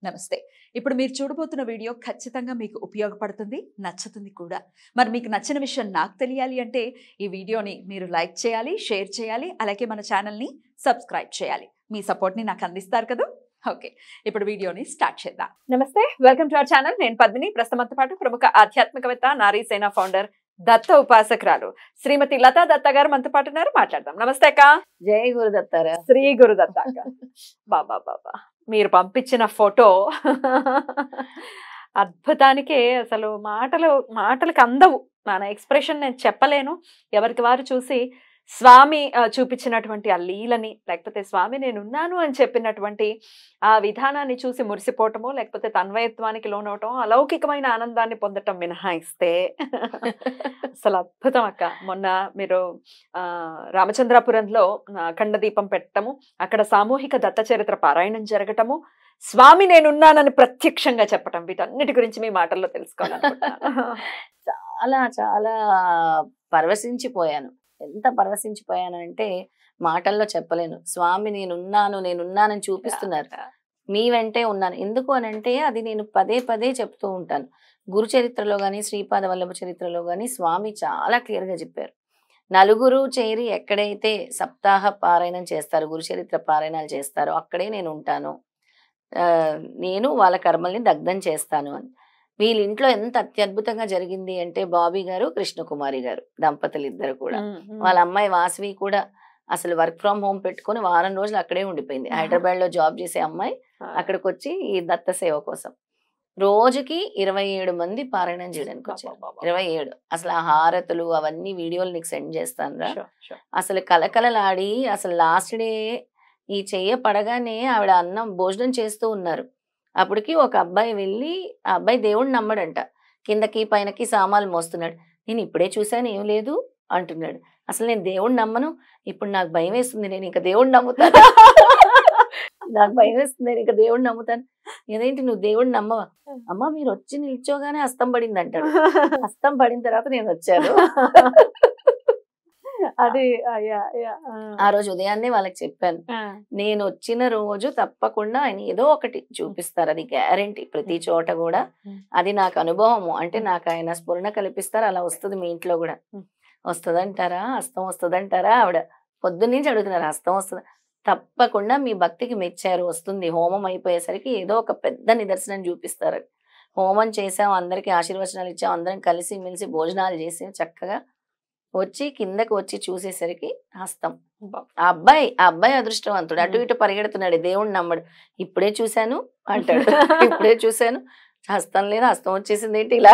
నమస్తే. ఇప్పుడు మీరు చూడబోతున్న వీడియో ఖచ్చితంగా మీకు ఉపయోగపడుతుంది, నచ్చుతుంది కూడా. మరి మీకు నచ్చిన విషయం నాకు తెలియాలి అంటే ఈ వీడియోని మీరు లైక్ చేయాలి, షేర్ చేయాలి, అలాగే మన ఛానల్‌ని సబ్స్క్రైబ్ చేయాలి. మీ సపోర్ట్‌ని నాకు అందిస్తారు కదా! ఓకే. ఇప్పుడు వీడియోని స్టార్ట్ చేద్దాం. నమస్తే. Welcome to our channel. నేను పద్మిని. ప్రస్తుతంతో పాటు ప్రముఖ ఆధ్యాత్మికవేత్త, నారీ సేన ఫౌండర్, దత్త ఉపాసకురాలు శ్రీమతి లతా దత్త గారు మనతో పాటు ఉన్నారు. మాట్లాడదాం. నమస్తే అక్క. జై గురుదత్తారా. శ్రీ గురుదత్త అక్క. బాబా బాబా మీరు పంపించిన ఫోటో అద్భుతానికే అసలు మాటలకు అందవు. నా ఎక్స్ప్రెషన్ నేను చెప్పలేను. ఎవరికి వారు చూసి స్వామి చూపించినటువంటి ఆ లీలని, లేకపోతే స్వామి నేనున్నాను అని చెప్పినటువంటి ఆ విధానాన్ని చూసి మురిసిపోవటమో, లేకపోతే తన్వయత్వానికి లోనవటం, అలౌకికమైన ఆనందాన్ని పొందటం మినహాయిస్తే అసలు అద్భుతం అక్క. మొన్న మీరు రామచంద్రాపురంలో అఖండ దీపం పెట్టటము, అక్కడ సామూహిక దత్త చరిత్ర పారాయణం జరగటము, స్వామి నేనున్నానని ప్రత్యక్షంగా చెప్పటం, వీటన్నిటి గురించి మీ మాటల్లో తెలుసుకోవాలనుకుంటున్నాను. చాలా చాలా పరవశించిపోయాను. ఎంత పరవశించిపోయానంటే మాటల్లో చెప్పలేను. స్వామి నేనున్నానని చూపిస్తున్నారు. మీ వెంటే ఉన్నాను. ఎందుకు అనంటే అది నేను పదే పదే చెప్తూ ఉంటాను. గురు చరిత్రలో గాని, శ్రీపాద వల్లభ చరిత్రలో గాని స్వామి చాలా క్లియర్ గా చెప్పారు. నలుగురు చేరి ఎక్కడైతే సప్తాహ పారాయణం చేస్తారు, గురు చరిత్ర పారాయణాలు చేస్తారో అక్కడే నేను ఉంటాను. నేను వాళ్ళ కర్మల్ని దగ్ధం చేస్తాను అని. వీళ్ళ ఇంట్లో ఎంత అత్యద్భుతంగా జరిగింది అంటే, బాబీ గారు, కృష్ణకుమారి గారు దంపతులు ఇద్దరు కూడా, వాళ్ళ అమ్మాయి వాసవి కూడా అసలు వర్క్ ఫ్రమ్ హోమ్ పెట్టుకుని వారం రోజులు అక్కడే ఉండిపోయింది. హైదరాబాద్ లో జాబ్ చేసే అమ్మాయి అక్కడికి వచ్చి ఈ దత్త సేవ కోసం రోజుకి 27 మంది పారాయణం చేయడానికి వచ్చారు. 27. అసలు ఆ హారతులు అవన్నీ వీడియోలు నీకు సెండ్ చేస్తాను రా. అసలు కలకలలాడి అసలు లాస్ట్ డే ఈ చెయ్య పడగానే ఆవిడ అన్నం భోజనం చేస్తూ ఉన్నారు. అప్పటికి ఒక అబ్బాయి వెళ్ళి, ఆ అబ్బాయి దేవుడిని నమ్మడంట, కిందకి పైనకి సామాన్లు మోస్తున్నాడు. నేను ఇప్పుడే చూశాను, ఏం లేదు అంటున్నాడు. అసలు నేను దేవుడిని నమ్మను, ఇప్పుడు నాకు భయం వేస్తుంది, నేను ఇంకా దేవుడిని నమ్ముతాను. నాకు భయం వేస్తుంది, నేను ఇంకా దేవుడిని నమ్ముతాను. ఏదేంటి నువ్వు దేవుడిని నమ్మవా? అమ్మ మీరు వచ్చి నిల్చోగానే హస్తం పడింది అంటాడు. హస్తం పడిన తర్వాత నేను వచ్చాను. అది ఆ రోజు ఉదయాన్నే వాళ్ళకి చెప్పాను, నేను వచ్చిన రోజు తప్పకుండా ఆయన ఏదో ఒకటి చూపిస్తారు, అది గ్యారంటీ. ప్రతి చోట కూడా అది నాకు అనుభవము. అంటే నాకు ఆయన స్ఫురణ కల్పిస్తారు. అలా వస్తుంది మీ ఇంట్లో కూడా. వస్తుందంటారా, హస్తం వస్తుందంటారా? ఆవిడ పొద్దున్నుంచి అడుగుతున్నారు, హస్తం వస్తుంది. తప్పకుండా మీ భక్తికి మెచ్చారు, వస్తుంది. హోమం అయిపోయేసరికి ఏదో ఒక పెద్ద నిదర్శనం చూపిస్తారు. హోమం చేసాం, అందరికి ఆశీర్వచనాలు ఇచ్చాం, అందరం కలిసి మెలిసి భోజనాలు చేసి చక్కగా వచ్చి కిందకి వచ్చి చూసేసరికి హస్తం. ఆ అబ్బాయి అదృష్టవంతుడు. అటు ఇటు పరిగెడుతున్నాడు, దేవుడిని నమ్మడు. ఇప్పుడే చూశాను అంటాడు. ఇప్పుడే చూశాను, హస్తం లేదు, హస్తం వచ్చేసింది ఏంటి ఇలా.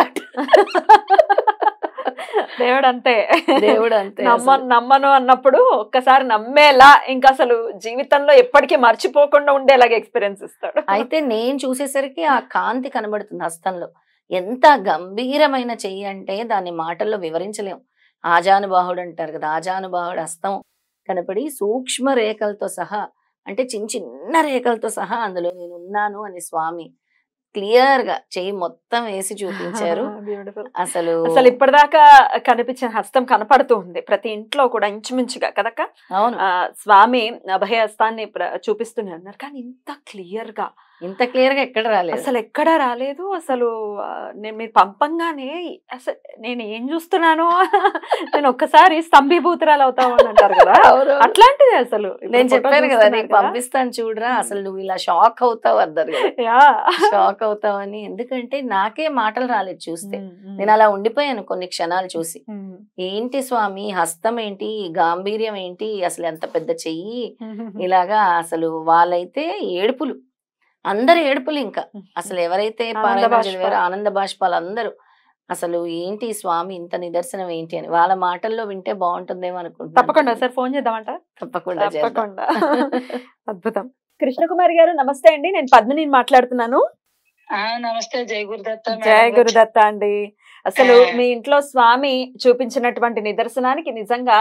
దేవుడు అంతే. నమ్మను అన్నప్పుడు ఒక్కసారి నమ్మేలా, ఇంకా అసలు జీవితంలో ఎప్పటికీ మర్చిపోకుండా ఉండేలాగా ఎక్స్పీరియన్స్ ఇస్తాడు. అయితే నేను చూసేసరికి ఆ కాంతి కనబడుతుంది హస్తంలో. ఎంత గంభీరమైన చెయ్యి అంటే దాన్ని మాటల్లో వివరించలేం. ఆజానుబాహుడు అంటారు కదా, ఆజానుబాహుడు హస్తం కనపడి సూక్ష్మ రేఖలతో సహా, అంటే చిన్న రేఖలతో సహా అందులో నేను ఉన్నాను అని స్వామి క్లియర్ గా చెయ్యి మొత్తం వేసి చూపించారు. అసలు ఇప్పటిదాకా కనిపించిన హస్తం కనపడుతూ ఉంది ప్రతి ఇంట్లో కూడా ఇంచుమించుగా కదక్క. అవును, స్వామి అభయ హస్తాన్ని చూపిస్తూనే ఉన్నారు. కానీ ఇంత క్లియర్ గా ఎక్కడ రాలేదు, అసలు ఎక్కడా రాలేదు. అసలు మీరు పంపంగానే అసలు నేను ఏం చూస్తున్నాను, నేను ఒక్కసారి స్తంభీభూతురాలు అవుతావు అని అంటారు కదా, అట్లాంటిది. అసలు నేను చెప్పాను కదా, నీకు పంపిస్తాను చూడరా, అసలు నువ్వు ఇలా షాక్ అవుతావు అన్నారు కదా, షాక్ అవుతావని. ఎందుకంటే నాకే మాటలు రాలేదు చూస్తే. నేను అలా ఉండిపోయాను కొన్ని క్షణాలు చూసి. ఏంటి స్వామి హస్తం ఏంటి, గాంభీర్యం ఏంటి, అసలు ఎంత పెద్ద చెయ్యి ఇలాగా. అసలు వాళ్ళైతే ఏడుపులు, అందరు ఏడుపులు. ఇంకా అసలు ఎవరైతే ఆనంద బాష్పాలు అందరూ అసలు ఏంటి స్వామి ఇంత నిదర్శనం ఏంటి అని వాళ్ళ మాటల్లో వింటే బాగుంటుందేమో అనుకుంటున్నాను. తప్పకుండా సార్ ఫోన్ చేద్దామంట. తప్పకుండా. అద్భుతం. కృష్ణకుమారి గారు నమస్తే అండి, నేను పద్మిని మాట్లాడుతున్నాను. నమస్తే. జై గురుదత్త. జై గురుదత్త అండి. అసలు మీ ఇంట్లో స్వామి చూపించినటువంటి నిదర్శనానికి నిజంగా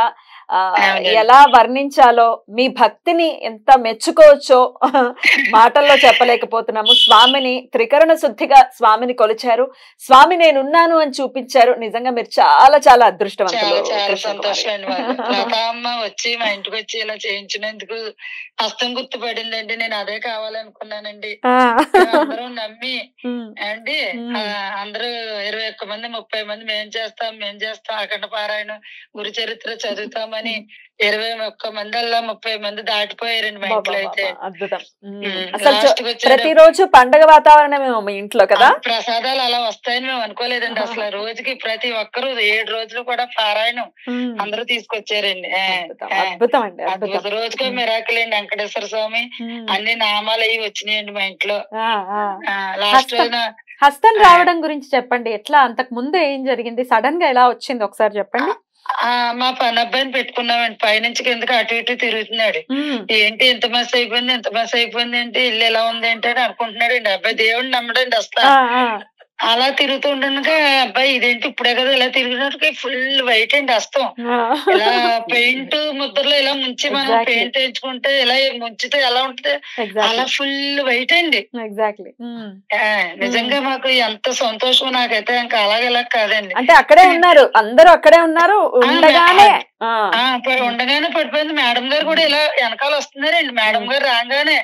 ఎలా వర్ణించాలో, మీ భక్తిని ఎంత మెచ్చుకోవచ్చో మాటల్లో చెప్పలేకపోతున్నాము. స్వామిని త్రికరణ శుద్ధిగా స్వామిని కొలిచారు, స్వామి నేనున్నాను అని చూపించారు. నిజంగా మీరు చాలా చాలా అదృష్టవంతులు. చాలా సంతోషం అండి. లతా అమ్మ వచ్చి మా ఇంటికి వచ్చి ఇలా చేయించినందుకు హస్తం గుర్తుపడిందండి. నేను అదే కావాలనుకున్నానండి. అందరం నమ్మి అండి అందరూ 21 మంది 30 మంది మేం చేస్తాం అఖండ పారాయణం గురు చరిత్ర చదువుతామని 21 మంది అలా 30 మంది దాటిపోయారండి మా ఇంట్లో అయితే. అద్భుతం. ప్రతిరోజు పండగ వాతావరణం మీ ఇంట్లో కదా. ప్రసాదాలు అలా వస్తాయని మేము అనుకోలేదండి అసలు. రోజుకి ప్రతి ఒక్కరు 7 రోజులు కూడా పారాయణం అందరూ తీసుకొచ్చారండి. అద్భుతం అండి. రోజుకో మిరాకిల్ అండి. వెంకటేశ్వర స్వామి అన్ని నామాలు అవి వచ్చినాయండి మా ఇంట్లో. లాస్ట్ రోజున హస్తం రావడం గురించి చెప్పండి. ఎట్లా, అంతకు ముందు ఏం జరిగింది, సడన్ గా ఎలా వచ్చింది ఒకసారి చెప్పండి. మా పని అబ్బాయిని పెట్టుకున్నామండి. పైనుంచి కిందకి అటు ఇటు తిరుగుతున్నాడు. ఏంటి ఎంత మస్ అయిపోయింది అంటే ఇల్లు ఎలా ఉంది అంటే అనుకుంటున్నాడు అండి. అబ్బాయి దేవుడిని నమ్మడండి అసలు. అలా తిరుగుతూ ఉండగా అబ్బాయి ఇదేంటి ఇప్పుడే కదా ఇలా తిరిగినట్టుగా ఫుల్ వైట్ అండి హస్తం. ఇలా పెయింట్ ముద్రలో ఇలా ముంచి మనం పెయింట్ వేయించుకుంటే ఇలా ముంచితే ఎలా ఉంటది అలా ఫుల్ వైట్ అండి. నిజంగా మాకు ఎంత సంతోషం. నాకైతే ఇంకా అలాగేలా కాదండి. అంటే అక్కడే ఉన్నారు, అందరూ అక్కడే ఉన్నారు. ఉండగానే పడిపోయింది. మేడం గారు కూడా ఇలా వెనకాల వస్తున్నారండి. మేడం గారు రాగానే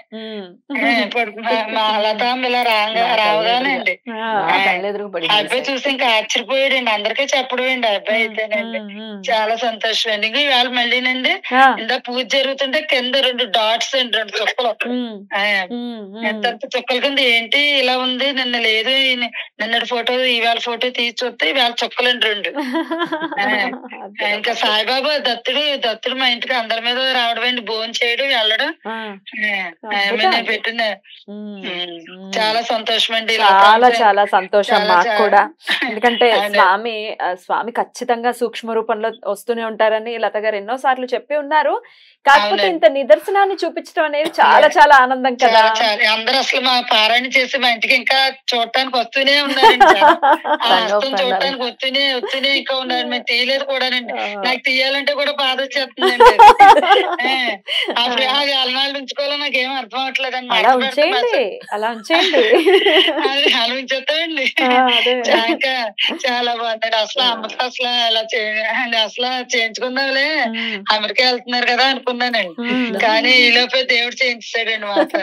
లతాం ఇలా రాగానే అండి అబ్బాయి చూసి ఇంకా ఆశ్చర్యపోయాడండి. అందరికీ చెప్పడండి అబ్బాయి అయితేనండి. చాలా సంతోషం అండి. ఇంకా ఇవాళ మళ్ళీనండి ఇందా పూజ జరుగుతుంటే కింద 2 డాట్స్ అండి, 2 చుక్కలు. ఎంత చుక్కల కింద ఏంటి ఇలా ఉంది, నిన్న లేదు, నిన్నటి ఫోటో ఇవాళ ఫోటో తీసి చూస్తే ఇవాళ చుక్కలండి 2. ఇంకా సాయిబాబా దత్తుడు మా ఇంటికి అందరి మీద రావడం అండి. భోజనం చేయడం వెళ్ళడం పెట్టిన చాలా సంతోషం అండి. చాలా చాలా సంతోషం మాకు కూడా. ఎందుకంటే స్వామి ఖచ్చితంగా సూక్ష్మ రూపంలో వస్తూనే ఉంటారని లత గారు ఎన్నో సార్లు చెప్పి ఉన్నారు. కాకపోతే ఇంత నిదర్శనాన్ని చూపించడం అనేది చాలా చాలా ఆనందం కదా. అందరూ అసలు మా పారాయణ చేసి మా ఇంటికి ఇంకా చూడటానికి వస్తూనే ఉన్నారండి. చూడటానికి వస్తూనే ఇంకా ఉన్నారు. మేము తీయలేదు కూడానండి. నాకు తీయాలంటే కూడా బాధ వచ్చేస్తుందండి. అప్పుడు అలనాళ్ళు ఉంచుకోవాలో నాకు ఏం అర్థం అవట్లేదండి. అలా ఉంచేయండి. అలా ఉంచేస్తామండి. ఇంకా చాలా బాగుందండి. అసలు అమ్మకి అసలు అలా అసలు చేయించుకుందాంలే, అమెరికా వెళ్తున్నారు కదా అనుకున్నానండి. కానీ ఈ లోపే దేవుడు చేయించాడండి మాట.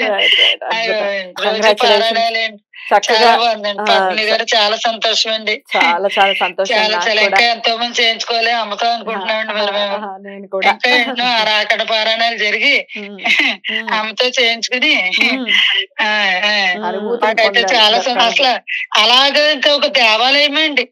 రోజు పారాయణాలండి. చాలా బాగుందండి. పద్మిని గారు చాలా సంతోషం అండి. చాలా చాలా సంతోషం. చాలా ఇంకా ఎంతో మంది చేయించుకోవాలి అమ్మతో అనుకుంటున్నామండి. మరి మేము ఇంకా ఎన్నో అక్కడ పారాయణాలు జరిగి అమ్మతో చేయించుకుని నాకైతే చాలా అసలు అలాగే ఇంకా ఒక దేవాలయం అండి.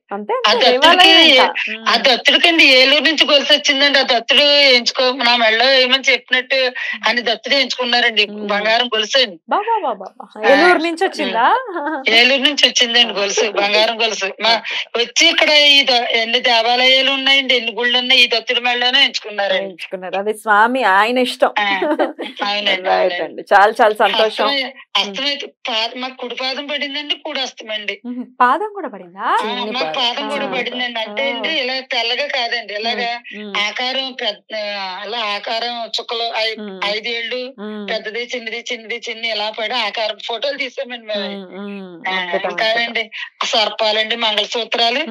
ఆ దత్తుడికండి ఏలూరు నుంచి కొలిసి వచ్చిందండి. ఆ దత్తుడు ఎంచుకో నా మెళ్ళో ఏమని చెప్పినట్టు అని దత్తుడు ఎంచుకున్నారండి. బంగారం గొలుసు అండి. ఏలూరు నుంచి వచ్చిందా? ఏలూరు నుంచి వచ్చిందండి గొలుసు, బంగారం గొలుసు. వచ్చి ఇక్కడ ఎన్ని దేవాలయాలు ఉన్నాయండి, ఎన్ని గుళ్ళు ఉన్నాయి, ఈ దత్తుడి మెళ్ళలోనే ఎంచుకున్నారు. అది స్వామి ఆయన ఇష్టం. అవునండి. చాలా చాలా సంతోషం. అస్తమైతే మాకు కుడి పాదం పడిందండి, కుడి అస్తమండి. పాదం కూడా పడిందా? మాకు పాదం కూడా పడిందండి. అంటే అండి ఇలా తెల్లగా కాదండి, ఇలాగా ఆకారం అలా ఆకారం చుక్కలు 5 ఏళ్ళు పెద్దది చిన్నది ఇలా పడి ఆకారం ఫోటోలు తీసామండి మేము. కాదండి సర్పాలండి, మంగళసూత్రాలండి.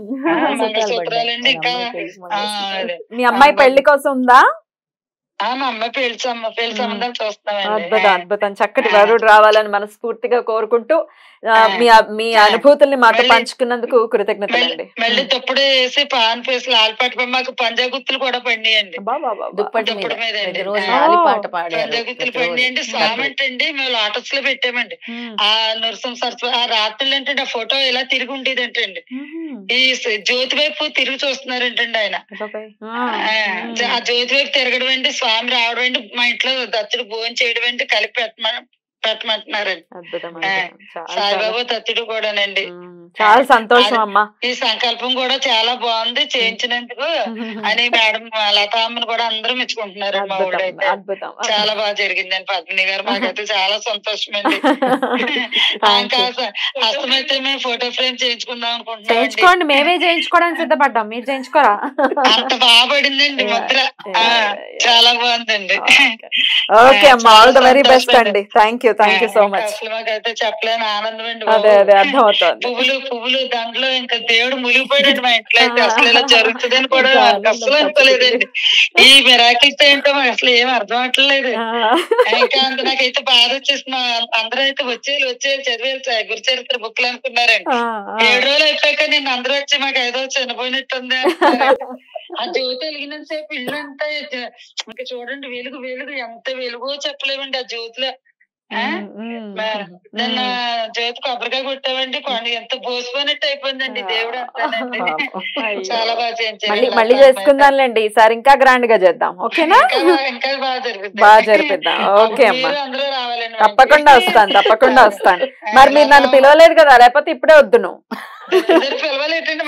ఇంకా మీ అమ్మాయి పెళ్లి కోసం ఉందా? మా అమ్మాయి పెళ్లి సంబంధాలు చూస్తున్నామండి. అద్భుతం. చక్కటి వరుడు రావాలని మనస్ఫూర్తిగా కోరుకుంటూ మీ అనుభూతుల్ని మాతో పంచుకున్నందుకు కృతజ్ఞతలండి. మళ్ళీ దుప్పటి వేసి పాన్ ఫేస్ లాలిపాట మాకు పంజాగుత్తులు కూడా పండియండి. దుప్పటి మీద పంజాగుత్తులు పండియండి. స్వామి అంటండి మేము లోటస్ లో పెట్టామండి. ఆ నరసింహ సరస్వతి ఆ రాత్రులు ఏంటంటే ఆ ఫోటో ఇలా తిరిగి ఉండేది అంటండి. ఈ జ్యోతి వైపు తిరిగి చూస్తున్నారంటండి ఆయన. ఆ జ్యోతి వైపు తిరగడం అండి, స్వామి రావడం అండి, మా ఇంట్లో దత్తుడు భోజనం చేయడం అండి, కలిపి పెట్టమంటున్నారండి. సాయిబాబా దత్తుడు కూడానండి. చాలా సంతోషం అమ్మా. ఈ సంకల్పం కూడా చాలా బాగుంది చేయించినందుకు అని మేడం లతామ్మని కూడా అందరూ మెచ్చుకుంటున్నారు. మా ఊళ్ళైతే అద్భుతం. చాలా బాగా జరిగిందండి పద్మిని గారు. మాకైతే చాలా సంతోషం అండి. అస్తమైతే మేము ఫోటో ఫ్రేమ్ చేయించుకుందాం అనుకుంటున్నాం. చేయించుకోండి, మేమే చేయించుకోవడానికి సిద్ధపడ్డాం, మీరు చేయించుకోరా? అంత బాగా పడిందండి ముద్ర, చాలా బాగుందండి. ఓకే అమ్మా, ఆల్ ద వెరీ బెస్ట్ అండి. Thank you so much. అసలు మాకైతే చెప్పలేని ఆనందం అండి. అదే అర్థమవుతుంది. పువ్వులు దాంట్లో ఇంకా దేవుడు మునిగిపోయాడు మా ఇంట్లో అయితే. అసలు ఇలా జరుగుతుందని కూడా అసలు అనుకోలేదండి. ఈ మిరాకిల్స్ ఏంటో మాకు అసలు ఏం అర్థం అవట్లేదు. ఇంకా అంత నాకైతే బాధ వచ్చేసిన అందరూ అయితే వచ్చేయాలి చదివేయాలి గురు చరిత్ర బుక్లు అనుకున్నారండి. 7 రోజులు అయిపోయాక నేను అందరూ వచ్చి మాకు ఏదో చనిపోయినట్టుంది అంటున్నారు. ఆ జ్యోతి వెలిగినంత సేపు ఇల్లంతా ఇంకా చూడండి వెలుగు ఎంత వెలుగో చెప్పలేమండి ఆ జ్యోతిలో. నిన్న జ్యోతి కొబ్బరికాయ కొట్టామండి, ఎంత బోసిపోయినట్టు అయిపోయిందండి దేవుడు అంతానండి. చాలా బాగా చేయించారు. మళ్ళీ చేసుకుందాంలేండి, ఈసారి ఇంకా గ్రాండ్ గా చేద్దాం. ఓకేనా? ఇంకా బాగా జరిపిద్దాం. ఓకే అమ్మా, అందరూ రావాలండి. తప్పకుండా వస్తాను. మరి మీరు నన్ను పిలవలేదు కదా, లేకపోతే ఇప్పుడే వద్దు నువ్వు. పిలవలేటండి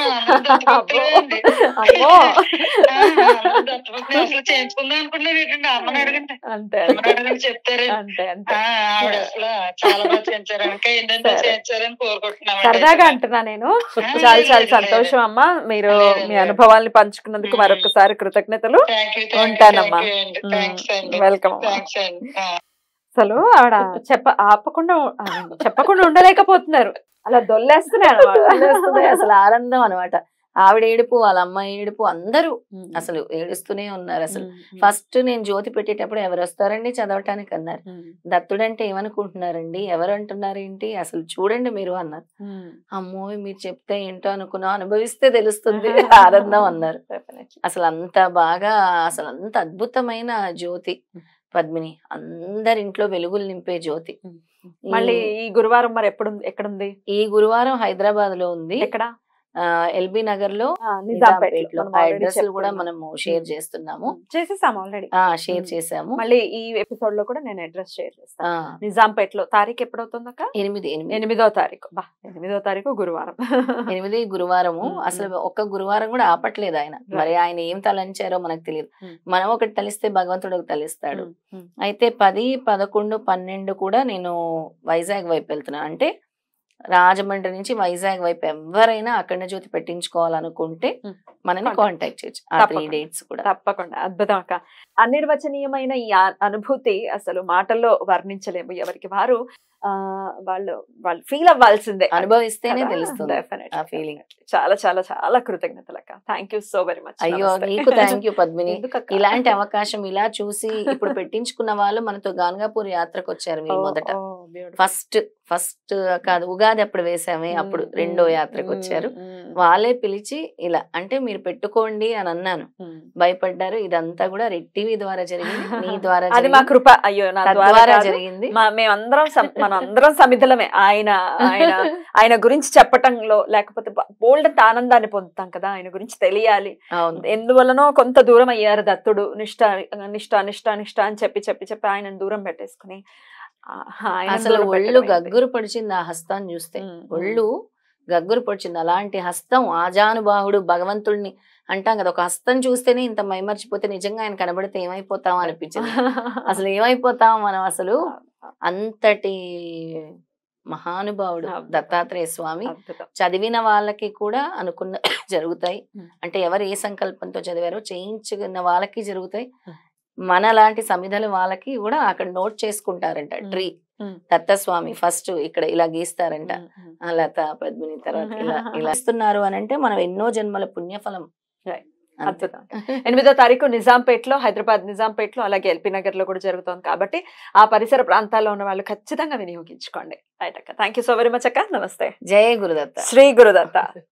అసలు చేయించుకుందాం అనుకున్నాను. అమ్మని అడగండి, అమ్మని చెప్తారు. ఆవిడ అసలు చాలా బాగా చేయించారు. ఇంకా ఏంటంటే చేయించారని కోరుకుంటున్నాను. సరదాగా అంటున్నా నేను. చాలా సంతోషం అమ్మా, మీరు మీ అనుభవాల్ని పంచుకున్నందుకు మరొకసారి కృతజ్ఞతలు. ఉంటానమ్మా, వెల్కమ్. అసలు ఆవిడ చెప్పకుండా ఉండలేకపోతున్నారు, అలా దొల్లేస్తున్నాడు. అసలు ఆనందం అనమాట. ఆవిడ ఏడుపు, వాళ్ళ అమ్మ ఏడుపు, అందరూ అసలు ఏడుస్తూనే ఉన్నారు. అసలు ఫస్ట్ నేను జ్యోతి పెట్టేటప్పుడు ఎవరు వస్తారండి చదవటానికి అన్నారు. దత్తుడంటే ఏమనుకుంటున్నారండి, ఎవరు అంటున్నారు ఏంటి, అసలు చూడండి మీరు అన్నారు. అమ్మో మీరు చెప్తే ఏంటో అనుకున్నా, అనుభవిస్తే తెలుస్తుంది ఆనందం అన్నారు. అసలు అంత బాగా, అసలు అంత అద్భుతమైన జ్యోతి పద్మిని, అందరింట్లో వెలుగులు నింపే జ్యోతి. మళ్ళీ ఈ గురువారం మరి ఎక్కడుంది? ఈ గురువారం హైదరాబాద్ లో ఉంది. ఎక్కడ? ఎల్బీ నగర్ లో, నిజాంపేటలో. అడ్రస్ కూడా మనము షేర్ చేస్తున్నాము, చేసేసాము ఆల్రెడీ, షేర్ చేసాము. మళ్ళీ ఈ ఎపిసోడ్ లో కూడా నేను అడ్రస్ షేర్ చేస్తాను. నిజాంపేటలో. తారీఖు ఎప్పుడవుతుంది అక్క? 8వ తారీఖు. 8వ తారీఖు గురువారం. 8 గురువారము. అసలు ఒక్క గురువారం కూడా ఆపట్లేదు ఆయన. మరి ఆయన ఏం తలంచారో మనకు తెలియదు. మనం ఒకటి తలిస్తే భగవంతుడు ఒకటి తలిస్తాడు. అయితే 10, 11, 12 కూడా నేను వైజాగ్ వైపు వెళ్తున్నాను. అంటే రాజమండ్రి నుంచి వైజాగ్ వైపు ఎవరైనా అఖండ జ్యోతి పెట్టించుకోవాలనుకుంటే మనని కాంటాక్ట్ చేయొచ్చు. ఆ 3 డేట్స్ కూడా. తప్పకుండా. అద్భుతం అక్క. అనిర్వచనీయమైన ఈ అనుభూతి అసలు మాటల్లో వర్ణించలేము. ఎవరికి వారు వాళ్ళు ఫీల్ అవ్వాల్సిందే, అనుభవిస్తేనే తెలుస్తుంది ఆ ఫీలింగ్. చాలా చాలా చాలా కృతజ్ఞతలు అక్క. Thank you so very much. అయ్యో నీకు థ్యాంక్ యూ పద్మిని. ఇలాంటి అవకాశం ఇలా చూసి ఇప్పుడు పెట్టించుకున్న వాళ్ళు మనతో గాన్గాపూర్ యాత్రకు వచ్చారు. వీళ్ళు మొదట ఫస్ట్ కాదు, ఉగాది అప్పుడు వేసామే, అప్పుడు 2వ యాత్రకు వచ్చారు. వాళ్ళే పిలిచి ఇలా అంటే మీరు పెట్టుకోండి అని అన్నాను. భయపడ్డారు. ఇదంతా కూడా రెడ్ టీవీ ద్వారా జరిగింది, నీ ద్వారా, అది మా కృప. అయ్యో నా ద్వారా జరిగింది. మనందరం సమిధులమే. ఆయన గురించి చెప్పటంలో, లేకపోతే బోల్డ్ అంత ఆనందాన్ని పొందుతాం కదా, ఆయన గురించి తెలియాలి. ఎందువల్లనో కొంత దూరం అయ్యారు దత్తుడు. నిష్ఠ అని చెప్పి ఆయన దూరం పెట్టేసుకుని అసలు ఒళ్ళు గగ్గురు పడిచింది ఆ హస్తాన్ని చూస్తే. ఒళ్ళు గగ్గురు పడిచింది. అలాంటి హస్తం, ఆజానుబాహుడు, భగవంతుడిని అంటాం కదా, ఒక హస్తం చూస్తేనే ఇంత మైమర్చిపోతే నిజంగా ఆయన కనబడితే ఏమైపోతాం అనిపించింది. అసలు ఏమైపోతాం మనం. అసలు అంతటి మహానుభావుడు దత్తాత్రేయ స్వామి. చదివిన వాళ్ళకి కూడా అనుకున్న జరుగుతాయి. అంటే ఎవరు ఏ సంకల్పంతో చదివారో చేయించుకున్న వాళ్ళకి జరుగుతాయి. మన లాంటి సమిధల వాళ్ళకి కూడా అక్కడ నోట్ చేసుకుంటారంట. ట్రీ దత్తస్వామి ఫస్ట్ ఇక్కడ ఇలా గీస్తారంట, లత పద్మిని తర్వాత ఇలా ఇస్తున్నారు అని అంటే మనం ఎన్నో జన్మల పుణ్యఫలం. అద్భుతం. 8వ తారీఖు నిజాంపేటలో, హైదరాబాద్ నిజాంపేటలో, అలాగే ఎల్పీ నగర్ లో కూడా జరుగుతుంది. కాబట్టి ఆ పరిసర ప్రాంతాల్లో ఉన్న వాళ్ళు ఖచ్చితంగా వినియోగించుకోండి. రైట్ అక్క, thank you so very much అక్క. నమస్తే. జయ గురుదత్త. శ్రీ గురుదత్త.